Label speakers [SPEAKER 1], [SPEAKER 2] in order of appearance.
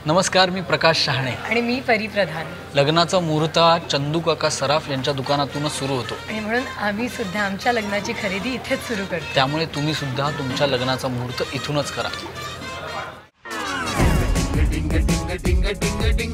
[SPEAKER 1] नमस्कार, मी प्रकाश शहाणे
[SPEAKER 2] आणि मी परिप्रधान.
[SPEAKER 1] लग्नाचा मुहूर्त चंदूकाका सराफ यांच्या दुकानातूनच सुरू होतो
[SPEAKER 2] आणि म्हणून आम्ही सुद्धा आमच्या लग्नाची खरेदी इथेच सुरू करतो.
[SPEAKER 1] त्यामुळे तुम्ही सुद्धा तुमच्या लग्नाचा मुहूर्त इथूनच करा.